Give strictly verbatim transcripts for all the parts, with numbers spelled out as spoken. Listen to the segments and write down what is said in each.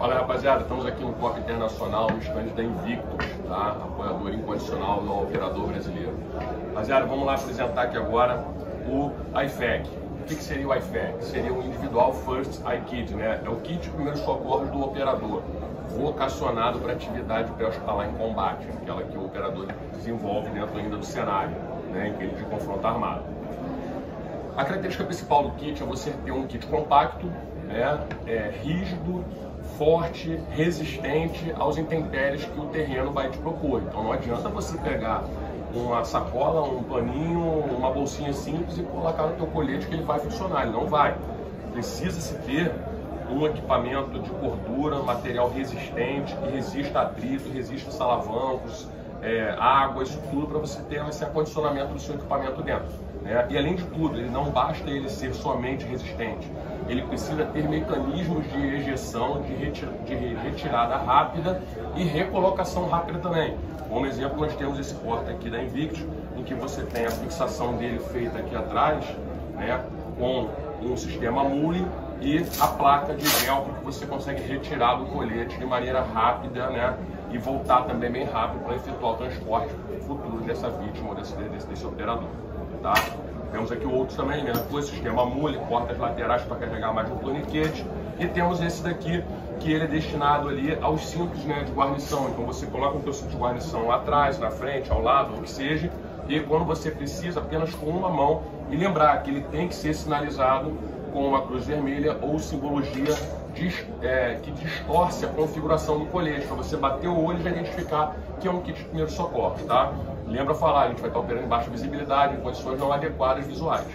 Fala, rapaziada, estamos aqui no Copa Internacional, no stand da Invictus, tá? Apoiador incondicional do operador brasileiro. Rapaziada, vamos lá apresentar aqui agora o I F A C. O que, que seria o I F A C? Seria o Individual First Aid Kit, né? É o kit de primeiros socorros do operador, vocacionado para atividade pré-hospitalar em combate, aquela que o operador desenvolve dentro ainda do cenário, né, em que ele de confronto armado. A característica principal do kit é você ter um kit compacto, né, é, rígido, forte, resistente aos intempéries que o terreno vai te propor. Então não adianta você pegar uma sacola, um paninho, uma bolsinha simples e colocar no teu colete que ele vai funcionar, ele não vai. Precisa-se ter um equipamento de cordura, material resistente, que resista a atrito, resista a salavancos, é, água, isso tudo para você ter esse acondicionamento do seu equipamento dentro, né? E além de tudo, ele não basta ele ser somente resistente, ele precisa ter mecanismos de ejeção, de, retir de retirada rápida e recolocação rápida também. Como exemplo, nós temos esse porta aqui da Invictus, em que você tem a fixação dele feita aqui atrás, né, com um sistema mule e a placa de velcro que você consegue retirar do colete de maneira rápida, né, e voltar também bem rápido para efetuar o transporte futuro dessa vítima ou desse, desse, desse operador, tá? Temos aqui outros também, né, com o sistema mule, portas laterais para carregar mais um torniquete, e temos esse daqui que ele é destinado ali aos cintos, né, de guarnição. Então você coloca o seu cinto de guarnição lá atrás, na frente, ao lado, ou o que seja, e quando você precisa, apenas com uma mão, e lembrar que ele tem que ser sinalizado com uma cruz vermelha ou simbologia de, é, que distorce a configuração do colete, para você bater o olho e já identificar que é um kit de primeiro socorro, tá? Lembra falar, a gente vai estar operando em baixa visibilidade, em condições não adequadas visuais.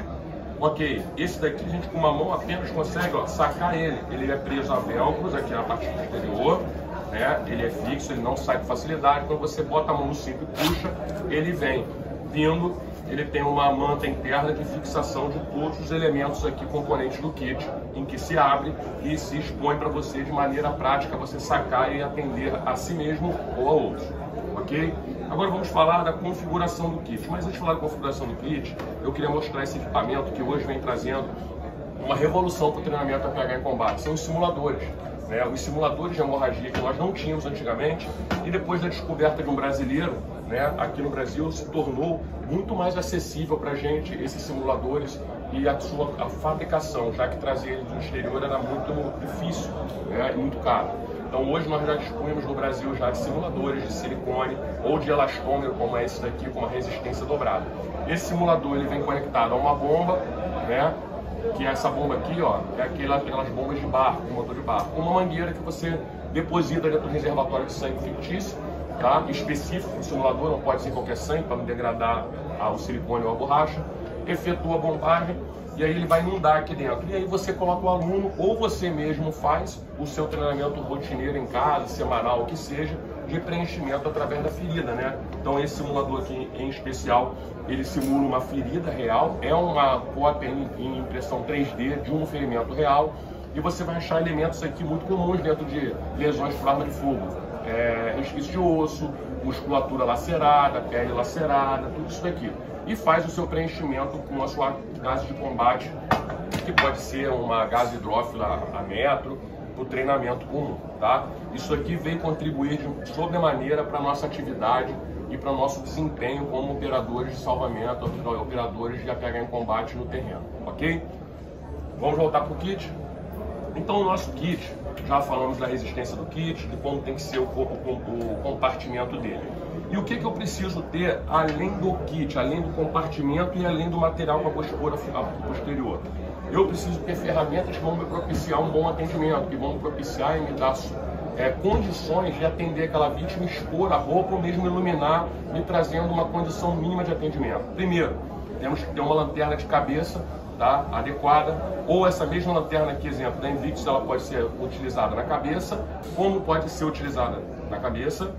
Ok, esse daqui a gente com uma mão apenas consegue, ó, sacar ele. Ele é preso a velcros aqui na parte posterior, né? Ele é fixo, ele não sai com facilidade. Quando você bota a mão no cinto e puxa, ele vem vindo. Ele tem uma manta interna de fixação de todos os elementos aqui, componentes do kit, em que se abre e se expõe para você de maneira prática, você sacar e atender a si mesmo ou a outros, ok? Agora vamos falar da configuração do kit, mas antes de falar da configuração do kit, eu queria mostrar esse equipamento que hoje vem trazendo uma revolução para o treinamento A P H em combate, são os simuladores. Né, os simuladores de hemorragia que nós não tínhamos antigamente, e depois da descoberta de um brasileiro, né, aqui no Brasil, se tornou muito mais acessível para a gente esses simuladores e a sua a fabricação, já que trazer eles do exterior era muito difícil, né, e muito caro. Então hoje nós já dispunhamos no Brasil já de simuladores de silicone ou de elastômero, como é esse daqui, com uma resistência dobrada. Esse simulador ele vem conectado a uma bomba, né, que essa bomba aqui, ó, é aquela, aquelas bombas de barco, de motor de barco, com uma mangueira que você deposita dentro do reservatório de sangue fictício, tá? Específico do simulador, não pode ser qualquer sangue para não degradar o silicone ou a borracha, efetua a bombagem e aí ele vai inundar aqui dentro. E aí você coloca o aluno ou você mesmo faz o seu treinamento rotineiro em casa, semanal, o que seja, de preenchimento através da ferida, né? Então esse simulador aqui em especial, ele simula uma ferida real, é uma cópia em, em impressão três D de um ferimento real, e você vai achar elementos aqui muito comuns dentro de lesões por arma de fogo, é, resquício de osso, musculatura lacerada, pele lacerada, tudo isso daqui. E faz o seu preenchimento com a sua gase de combate, que pode ser uma gase hidrófila a metro, para o treinamento comum, tá? Isso aqui vem contribuir de sobremaneira para a nossa atividade e para o nosso desempenho como operadores de salvamento, operadores de A P H em combate no terreno, ok? Vamos voltar para o kit? Então o nosso kit, já falamos da resistência do kit, de como tem que ser o, o, o compartimento dele. E o que, que eu preciso ter além do kit, além do compartimento e além do material para postura posterior? Eu preciso ter ferramentas que vão me propiciar um bom atendimento, que vão me propiciar e me dar é, condições de atender aquela vítima, expor a roupa ou mesmo iluminar, me trazendo uma condição mínima de atendimento. Primeiro, temos que ter uma lanterna de cabeça, tá, adequada, ou essa mesma lanterna aqui, exemplo, da Invictus, ela pode ser utilizada na cabeça, como pode ser utilizada na cabeça,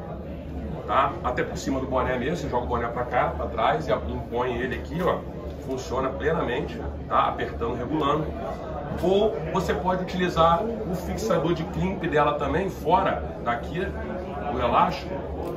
tá, até por cima do boné mesmo, você joga o boné para cá, para trás, e impõe ele aqui, ó, funciona plenamente, tá, apertando, regulando. Ou você pode utilizar o fixador de crimp dela também, fora daqui, o elástico,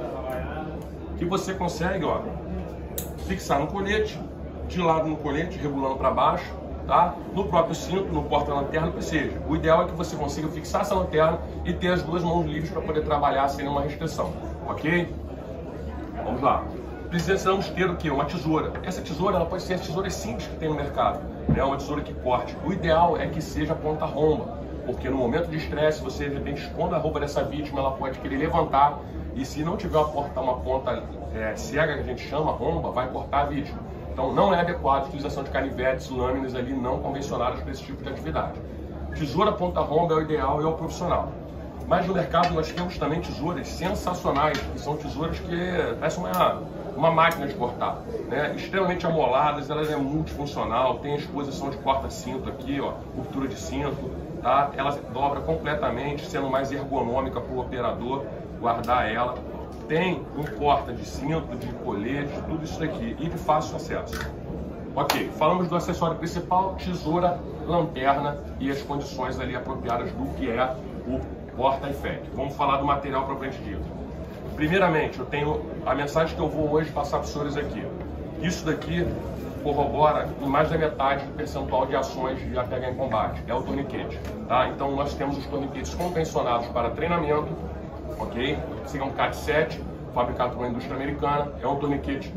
que você consegue, ó, fixar no colete, de lado no colete, regulando para baixo, tá? No próprio cinto, no porta-lanterna, que seja. O ideal é que você consiga fixar essa lanterna e ter as duas mãos livres para poder trabalhar sem nenhuma restrição, ok? Vamos lá. Precisamos ter o quê? Uma tesoura. Essa tesoura ela pode ser as tesouras simples que tem no mercado, né? Uma tesoura que corte. O ideal é que seja ponta romba, porque no momento de estresse, você de repente, quando a roupa dessa vítima, ela pode querer levantar e se não tiver uma ponta, uma ponta é, cega, que a gente chama romba, vai cortar a vítima. Então não é adequado a utilização de canivetes, lâminas ali não convencionadas para esse tipo de atividade. Tesoura ponta romba é o ideal e é o profissional. Mas no mercado nós temos também tesouras sensacionais, que são tesouras que parecem uma, uma máquina de cortar, né? Extremamente amoladas, elas é multifuncional, tem a exposição de corta-cinto aqui, ó, ruptura de cinto, tá? Ela dobra completamente, sendo mais ergonômica para o operador guardar ela. Tem um corta de cinto, de colete, tudo isso daqui e de fácil acesso. Ok, falamos do acessório principal, tesoura, lanterna e as condições ali apropriadas do que é o porta I F E C. Vamos falar do material propriamente dito. Primeiramente, eu tenho a mensagem que eu vou hoje passar para os senhores aqui. Isso daqui corrobora em mais da metade do percentual de ações de A P H em combate. É o torniquete, tá? Então nós temos os torniquetes convencionados para treinamento, ok? Esse é um C A T sete, fabricado por uma indústria americana. É um torniquete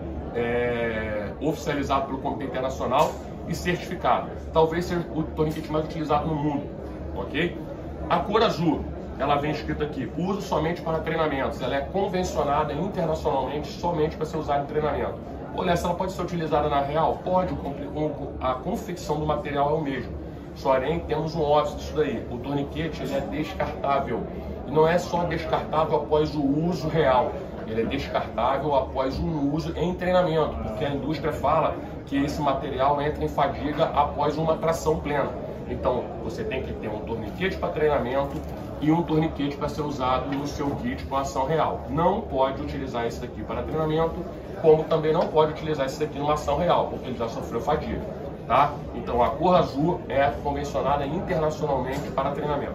é, oficializado pelo Comitê Internacional e certificado. Talvez seja o torniquete mais utilizado no mundo, ok? A cor azul, ela vem escrita aqui, uso somente para treinamentos. Ela é convencionada internacionalmente somente para ser usada em treinamento. Olha, essa ela pode ser utilizada na real? Pode, a confecção do material é o mesmo. Porém, temos um óbvio disso daí. O torniquete ele é descartável. E não é só descartável após o uso real. Ele é descartável após o uso em treinamento. Porque a indústria fala que esse material entra em fadiga após uma tração plena. Então, você tem que ter um torniquete para treinamento e um torniquete para ser usado no seu kit com ação real. Não pode utilizar esse daqui para treinamento, como também não pode utilizar esse daqui numa ação real, porque ele já sofreu fadiga, tá? Então, a cor azul é convencionada internacionalmente para treinamento.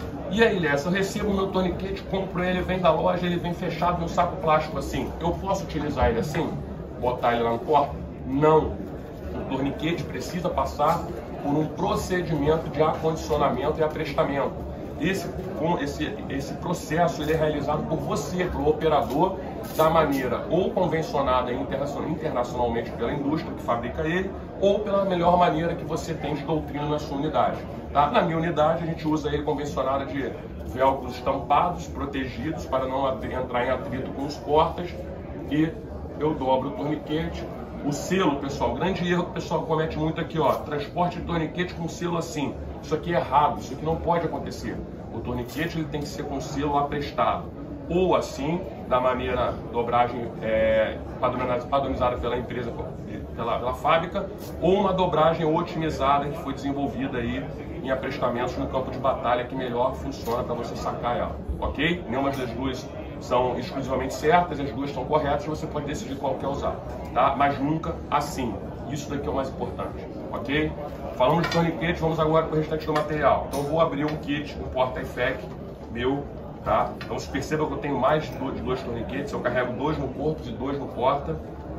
E aí, Lessa, eu recebo o meu torniquete, compro ele, vem da loja, ele vem fechado num saco plástico assim. Eu posso utilizar ele assim? Botar ele lá no porta? Não. O torniquete precisa passar por um procedimento de acondicionamento e aprestamento. Esse, esse, esse processo ele é realizado por você, pelo operador, da maneira ou convencionada internacionalmente pela indústria que fabrica ele, ou pela melhor maneira que você tem de doutrina na sua unidade. Tá? Na minha unidade, a gente usa ele convencionado de velcros estampados, protegidos, para não entrar em atrito com os portas, e eu dobro o torniquete. O selo, pessoal, grande erro que o pessoal comete muito aqui, ó, transporte de torniquete com selo assim. Isso aqui é errado, isso aqui não pode acontecer. O torniquete ele tem que ser com selo aprestado. Ou assim, da maneira dobragem é, padronizada pela empresa, pela, pela fábrica, ou uma dobragem otimizada que foi desenvolvida aí em aprestamentos no campo de batalha que melhor funciona para você sacar ela, ok? Nenhuma das duas são exclusivamente certas, as duas estão corretas, você pode decidir qual quer usar, tá? Mas nunca assim. Isso daqui é o mais importante, ok? Falamos de torniquete, vamos agora para o restante do material. Então vou abrir um kit, um porta I F E C meu, tá? Então se perceba que eu tenho mais de dois, de dois torniquetes, eu carrego dois no corpo e dois no porta.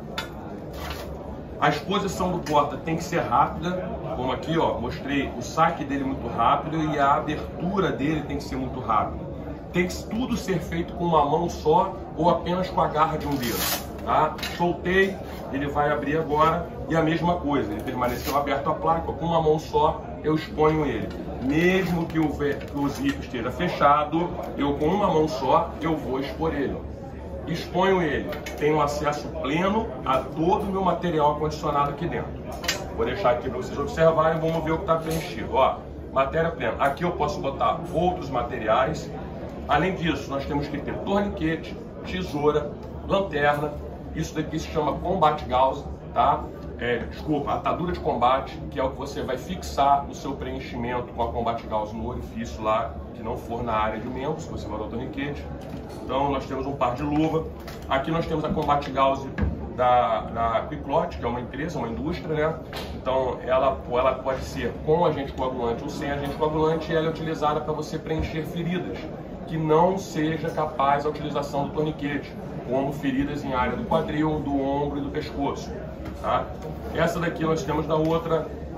A exposição do porta tem que ser rápida, como aqui, ó, mostrei o saque dele muito rápido e a abertura dele tem que ser muito rápida. Tem que tudo ser feito com uma mão só ou apenas com a garra de um dedo, tá? Soltei, ele vai abrir agora e a mesma coisa, ele permaneceu aberto a placa, com uma mão só eu exponho ele. Mesmo que o, que o zíper esteja fechado, eu com uma mão só eu vou expor ele. Exponho ele, tenho acesso pleno a todo o meu material acondicionado aqui dentro. Vou deixar aqui para vocês observarem, vamos ver o que está preenchido. Ó, matéria plena, aqui eu posso botar outros materiais. Além disso, nós temos que ter torniquete, tesoura, lanterna. Isso daqui se chama combat gauze, tá? É, desculpa, atadura de combate, que é o que você vai fixar o seu preenchimento com a combat gauze no orifício lá, que não for na área de membro, se você vai dar o torniquete. Então, nós temos um par de luva. Aqui nós temos a combat gauze da, da Quicklot, que é uma empresa, uma indústria, né? Então, ela, ela pode ser com agente coagulante ou sem agente coagulante, e ela é utilizada para você preencher feridas que não seja capaz a utilização do torniquete, como feridas em área do quadril, do ombro e do pescoço. Tá? Essa daqui nós temos da outra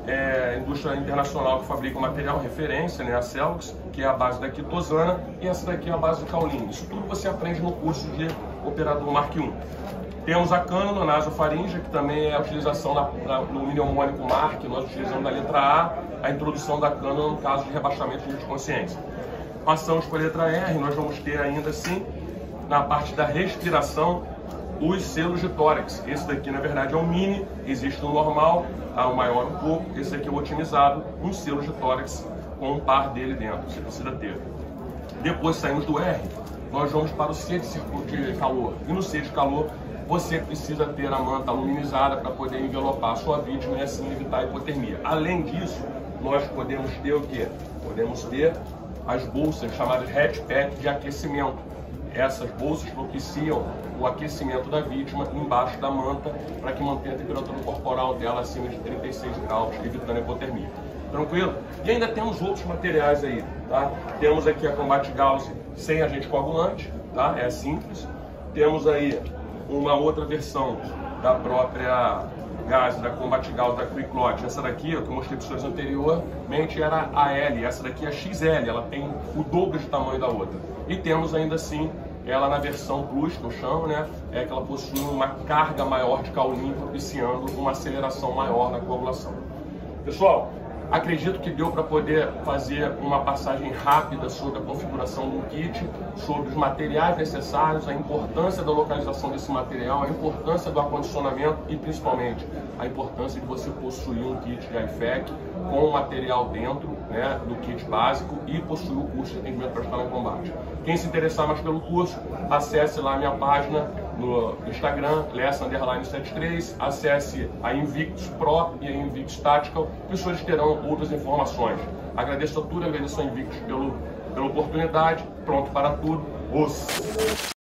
é, indústria internacional que fabrica o material referência, né, a Celx, que é a base da quitosana, e essa daqui é a base do caolino. Isso tudo você aprende no curso de operador Mark um. Temos a cânula nasofaríngea, que também é a utilização da, da, no mnemônico Mark, nós utilizamos na letra A, a introdução da cânula no caso de rebaixamento de consciência. Passamos para a letra R, nós vamos ter ainda assim, na parte da respiração, os selos de tórax. Esse daqui, na verdade, é o mini, existe o normal, o maior um pouco, esse aqui é o otimizado, um selo de tórax com um par dele dentro, você precisa ter. Depois saímos do R, nós vamos para o C de círculo de calor. E no C de calor, você precisa ter a manta aluminizada para poder envelopar a sua vítima e assim evitar a hipotermia. Além disso, nós podemos ter o quê? Podemos ter as bolsas chamadas hatchpack de aquecimento. Essas bolsas propiciam o aquecimento da vítima embaixo da manta para que mantenha a temperatura corporal dela acima de trinta e seis graus, evitando a hipotermia. Tranquilo? E ainda temos outros materiais aí, tá? Temos aqui a Combat Gauze sem agente coagulante, tá? É simples. Temos aí uma outra versão da própria gás da Combat Gauze da Quick-Lot. Essa daqui, ó, que eu mostrei para vocês anteriormente, era a L. Essa daqui é a X L, ela tem o dobro de tamanho da outra. E temos ainda assim ela na versão Plus, que eu chamo, né? É que ela possui uma carga maior de caolino, propiciando uma aceleração maior na coagulação. Pessoal, acredito que deu para poder fazer uma passagem rápida sobre a configuração do kit, sobre os materiais necessários, a importância da localização desse material, a importância do acondicionamento e principalmente a importância de você possuir um kit de I F E C com o material dentro, né, do kit básico e possuir o curso de atendimento para estar em combate. Quem se interessar mais pelo curso, acesse lá a minha página no Instagram, Lessa Underline setenta e três, acesse a Invictus Pro e a Invictus Tactical, que os senhores terão outras informações. Agradeço a tudo, agradeço a Invictus pelo, pela oportunidade, pronto para tudo. Os...